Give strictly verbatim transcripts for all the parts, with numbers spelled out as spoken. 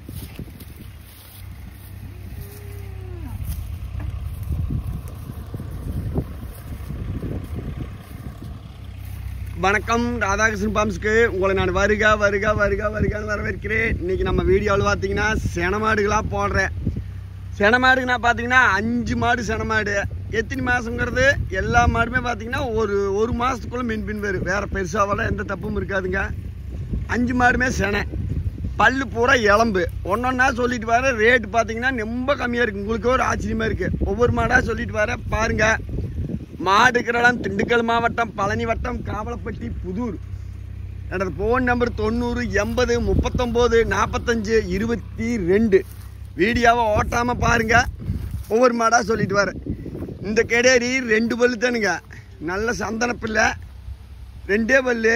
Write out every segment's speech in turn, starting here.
வணக்கம் ராதாகிருஷ்ணன் பாம்ஸ்க்கு உங்களை நான் வருக வருக வருக வருகான்னு வரவேற்கிறேன். இன்னைக்கு நம்ம வீடியோவில் பார்த்தீங்கன்னா செனமாடுகளாக போடுறேன். செனமாடுக்கு நான் பார்த்தீங்கன்னா அஞ்சு மாடு செனமாடு. எத்தனை மாதங்கிறது எல்லா மாடுமே பார்த்தீங்கன்னா ஒரு ஒரு மாதத்துக்குள்ளே மின் பின் வரும். வேறு பெருசாவோட எந்த தப்பும் இருக்காதுங்க. அஞ்சு மாடுமே செனை, பல்லு பூரா இளம்பு. ஒன்றொன்னா சொல்லிட்டு வர ரேட்டு பார்த்தீங்கன்னா ரொம்ப கம்மியாக இருக்குது. உங்களுக்கு ஒரு ஆச்சரியமாக இருக்குது. ஒவ்வொரு மாடாக சொல்லிட்டு வர பாருங்கள். மாடு இருக்கிற இடம் திண்டுக்கல் மாவட்டம், பழனி வட்டம், காவலப்பட்டி, புதூர். எனது ஃபோன் நம்பர் தொண்ணூறு எண்பது முப்பத்தொம்போது நாற்பத்தஞ்சு இருபத்தி ரெண்டு. வீடியோவை ஓட்டாமல் பாருங்கள். ஒவ்வொரு மாடாக சொல்லிட்டு வரேன். இந்த கெடேரி ரெண்டு பல்லு தானுங்க, நல்ல சந்தன பிள்ளை. ரெண்டே பல்லு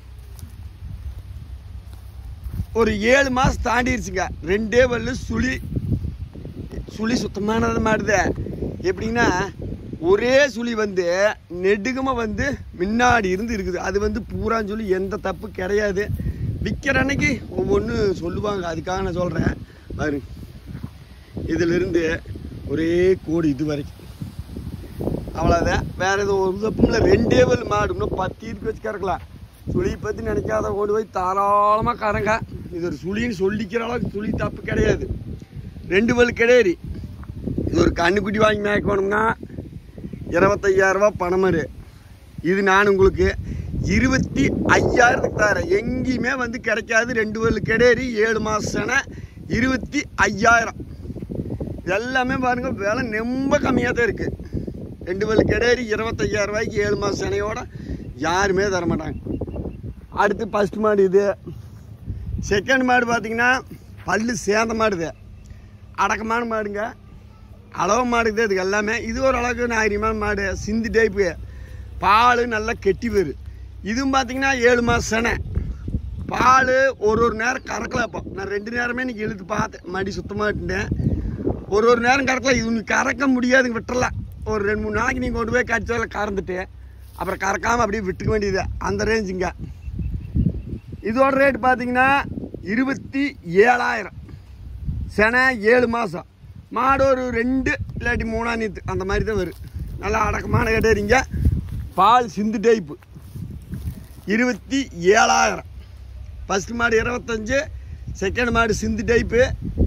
ஒரு ஏழு மாதம் தாண்டிடுச்சுங்க. ரெண்டே பல்லு சுழி சுழி சுத்தமானது மாடுது. எப்படின்னா ஒரே சுழி வந்து நெடுகமாக வந்து முன்னாடி இருந்து இருக்குது. அது வந்து பூரான்னு சொல்லி எந்த தப்பு கிடையாது. விற்கிற அன்னைக்கு ஒவ்வொன்று சொல்லுவாங்க, அதுக்காக நான் சொல்கிறேன். பாரு, இதிலிருந்து ஒரே கோடி இது வரைக்கும் அவ்வளோதான். வேறு எதுவும் ஒரு தப்பும் இல்லை. ரெண்டே பல் மாடு இன்னும் பத்து இருக்கு வச்சு கறக்கலாம். சுழி பற்றி நினைக்காத கொண்டு போய் தாராளமாக கறங்க. இது ஒரு சுழின்னு சொல்லிக்கிற அளவுக்கு சுழி தப்பு கிடையாது. ரெண்டு பல் கிடையாது. இது ஒரு கண்ணுக்குட்டி வாங்கி மேய்க்கணும்னா இருபத்தையாயிரரூபா பணமாரு. இது நான் உங்களுக்கு இருபத்தி ஐயாயிரத்துக்கு தரேன். எங்கேயுமே வந்து கிடைக்காது. ரெண்டு பல்லு கிடையாது, ஏழு மாதம் செனை, இருபத்தி ஐயாயிரம். எல்லாமே பாருங்கள், விலை ரொம்ப கம்மியாக தான் இருக்குது. ரெண்டு பல்லு கிடையாது, இருபத்தையாயிரம் ரூபாய்க்கு ஏழு மாதம் செனையோட யாருமே தரமாட்டாங்க. அடுத்து ஃபஸ்ட் மாடு இது. செகண்ட் மாடு பார்த்திங்கன்னா பல்லு சேர்ந்த மாடுது, அடக்கமான மாடுங்க. அளவு மாடுது இதுக்கு எல்லாமே. இது ஒரு அளவுக்கு நாகரிகமான மாடு, சிந்து டைப்பு. பால் நல்லா கெட்டி வரும். இதுவும் பார்த்தீங்கன்னா ஏழு மாதம் செனை. பால் ஒரு ஒரு நேரம் கறக்கல. இப்போ நான் ரெண்டு நேரமே இன்றைக்கி இழுத்து பார்த்தேன், மடி சுத்தமாகிட்டேன். ஒரு ஒரு நேரம் கறக்கல. இது இன்னைக்கு கறக்க முடியாதுங்க, விட்டுறலாம். ஒரு ரெண்டு மூணு நாளைக்கு நீங்கள் கொண்டு போய் கடிச்சதில் கறந்துட்டு அப்புறம் கறக்காமல் அப்படியே விட்டுக்க வேண்டியது, அந்த ரேஞ்சுங்க. இதோட ரேட் பார்த்தீங்கன்னா இருபத்தி ஏழாயிரம். செனை ஏழு மாதம் மாடு. ஒரு ரெண்டு இல்லாட்டி மூணா நீத்து அந்த மாதிரி தான் வரும். நல்லா அடக்கமான கேட்டீங்க. பால் சிந்து டைப்பு. இருபத்தி ஏழாயிரம். ஃபஸ்ட் மாடு இருபத்தஞ்சு, செகண்ட் மாடு சிந்து டைப்பு.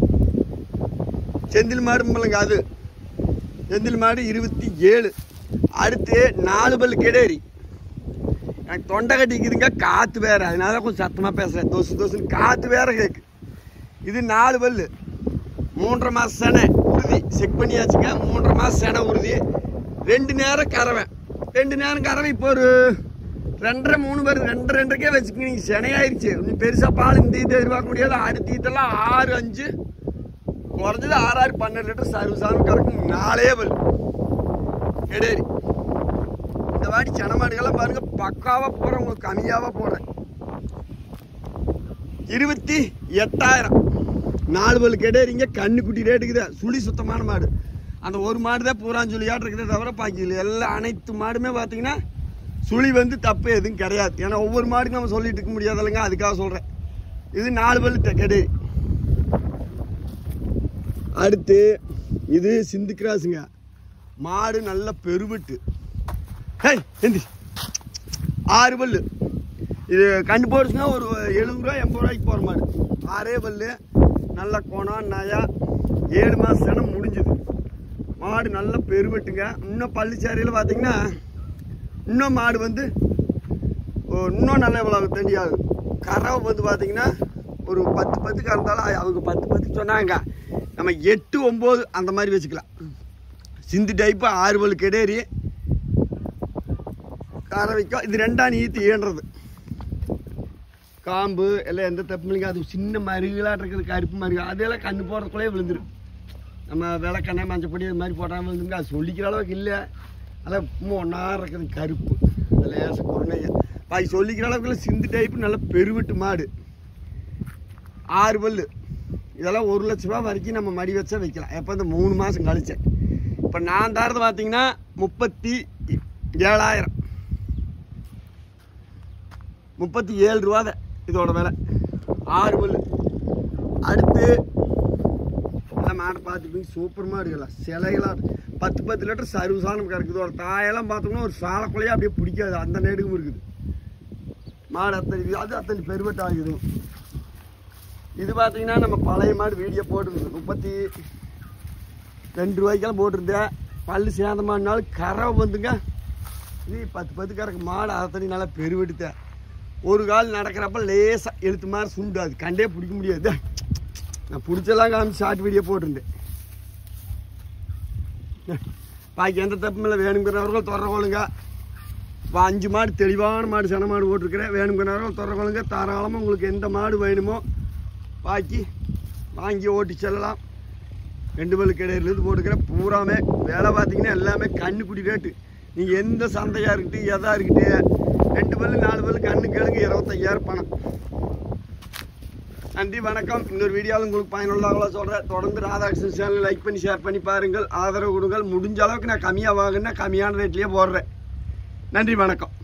செந்தில் மாடு இல்லைங்க, அது செந்தில் மாடு இருபத்தி ஏழு. அடுத்து நாலு பல் கெடேரி. எனக்கு தொண்டை கட்டிக்குதுங்க, காற்று வேறு, அதனால கொஞ்சம் சத்தமாக பேசுகிறேன். தோசு தோசுன்னு காற்று வேறு கேட்கு. இது நாலு பல், மூன்றரை மாதம் செனை உறுதி. செக் பண்ணியாச்சுங்க. மூன்றரை மாதம் செனை உறுதி. ரெண்டு நேரம் கறவை. ரெண்டு நேரம் கறவை. இப்போ ஒரு ரெண்டரை மூணு பேர் ரெண்டு ரெண்டரைக்கே வச்சுக்கோங்க. நீங்கள் செனையாயிருச்சு. இன்னும் பெருசாக பால் இந்த ஈத்தை எதிர்பார்க்க முடியாது. அடுத்த ஈத்தெல்லாம் ஆறு அஞ்சு குறைஞ்சது ஆறு ஆறு பன்னெண்டு லிட்டர் சர்வ சாரம் கறக்கும். நாலே பல் கெடேரி. இந்த வாடி சென மாடுகள்லாம் பாருங்கள், பக்காவாக போகிறேன். உங்களுக்கு கம்மியாவாக போடுறேன். இருபத்தி எட்டாயிரம். நாலு பல் கெடேரிங்க. கண்ணுக்குட்டி ரேட்டுக்குது. சுழி சுத்தமான மாடு. அந்த ஒரு மாடு தான் பூரான் சுழியாட்டு இருக்குதே தவிர பாக்கி எல்லா அனைத்து மாடுமே பார்த்தீங்கன்னா சுழி வந்து தப்பு எதுவும் கிடையாது. ஏன்னா ஒவ்வொரு மாடுக்கும் நம்ம சொல்லிட்டு இருக்க முடியாது இல்லைங்க, அதுக்காக சொல்கிறேன். இது நாலு பல் கெடேரி. அடுத்து இது சிந்து கிராஸுங்க. மாடு நல்ல பெருவெட்டு. ஹே எந்தி ஆறு பல்லு. இது கண்டு போடுச்சுன்னா ஒரு எழுபது ரூபா எண்பது ரூபாய்க்கு போகிற மாடு. ஆறே பல்லு, நல்ல கோணம் நயா. ஏழு மாதம் செனை முடிஞ்சுது. மாடு நல்ல பெருவெட்டுங்க. இன்னும் பள்ளிச்சாரியில் பார்த்தீங்கன்னா இன்னும் மாடு வந்து இன்னும் நல்ல இவ்வளோ தண்டியாகும். கறவை வந்து பார்த்தீங்கன்னா ஒரு பத்து பத்து கறந்தாலும் அவங்க பத்து பத்து சொன்னாங்க. நம்ம எட்டு ஒம்பது அந்த மாதிரி வச்சுக்கலாம். சிந்து டைப்பு ஆறு பல் கெடேரி கறவைக்கும். இது ரெண்டாம் ஈத்து ஏன்றது. காம்பு எல்லாம் எந்த தப்பு இல்லைங்க. அது சின்ன மருகலாக இருக்குது, கருப்பு மருகு. அதெல்லாம் கண்ணு போடுறதுக்குள்ளே விழுந்துடும். நம்ம விளக்கெண்ணெய் மஞ்சப்பொடி அது மாதிரி போட்டாமல் விழுந்துருங்க. அது சொல்லிக்கிற அளவுக்கு இல்லை. அதான் உப்புமா ஒன்றா இருக்குது கருப்பு. அதில் லேச குறைய பாக்கி சொல்லிக்கிற அளவுக்குள்ள சிந்து டைப்பு நல்ல பெருவிட்டு மாடு. ஆறு பல். இதெல்லாம் ஒரு லட்ச ரூபா வரைக்கும் நம்ம மடி வச்சா வைக்கலாம். எப்போ இந்த மூணு மாதம் கழிச்சேன். இப்போ நான் தரது பார்த்தீங்கன்னா முப்பத்தி ஏழாயிரம். முப்பத்தி ஏழு ரூபா தான் இதோட விலை. ஆறு பல். அடுத்து பார்க்குறதுக்கு சூப்பர் மாடுகளாம் சிலைகளாக பத்து பத்து லிட்டர் சர்வசானம் கறக்குது. ஒரு தாயெல்லாம் பார்த்தோம்னா ஒரு சாலக்குள்ளையே அப்படியே பிடிக்காது, அந்த நெடுக்கும் இருக்குது. மாடு அத்தனை அது அத்தனை பெருவெட்டு ஆகுது. இது பார்த்தீங்கன்னா நம்ம பழைய மாடு வீடியோ போட்டுருந்தோம், முப்பத்தி ரெண்டு ரூபாய்க்கெல்லாம் போட்டிருந்தேன். பல்லு சேர்ந்த மாடுனாலும் கரை வந்துங்க. இது பத்து பத்து கறக்கு மாடு அத்தனை நல்லா பெருவெடுத்தேன். ஒரு கால் நடக்கிறப்ப லேசாக எழுத்து மாதிரி சுண்டாது, கண்டே பிடிக்க முடியாது. நான் பிடிச்செல்லாம் காமிச்சு ஷார்ட் வீடியோ போட்டிருந்தேன். பாக்கி எந்த தப்பும் இல்லை, வேணுங்கிறவர்கள் தொடரக்கொள்ளுங்க. இப்போ அஞ்சு மாடு தெளிவான மாடு சன மாடு போட்டிருக்கிறேன். வேணுங்கிறவர்கள் தொடரக்கொள்ளுங்க. தாராளமாக உங்களுக்கு எந்த மாடு வேணுமோ பாக்கி வாங்கி ஓட்டி செல்லலாம். ரெண்டு பல்லு கிடையிலேருந்து போட்டுக்கிறேன். பூராமே வேலை பார்த்தீங்கன்னா எல்லாமே கண்ணுக்குடி ரேட்டு. நீங்கள் எந்த சந்தையாக இருக்கட்டும் எதாக இருக்கட்டும், ரெண்டு பல்லு நாலு பல்லு கண்ணு கேளுங்க, இருபத்தையாயிரம் பணம். நன்றி, வணக்கம். இன்னொரு வீடியோவில் உங்களுக்கு பயனுள்ளவங்களா சொல்கிறேன். தொடர்ந்து ராதாகிருஷ்ணன் சேனல் லைக் பண்ணி ஷேர் பண்ணி பாருங்கள், ஆதரவு கொடுங்கள். முடிஞ்ச அளவுக்கு நான் கம்மியாக வாங்கினா கம்மியான ரேட்லேயே போடுறேன். நன்றி, வணக்கம்.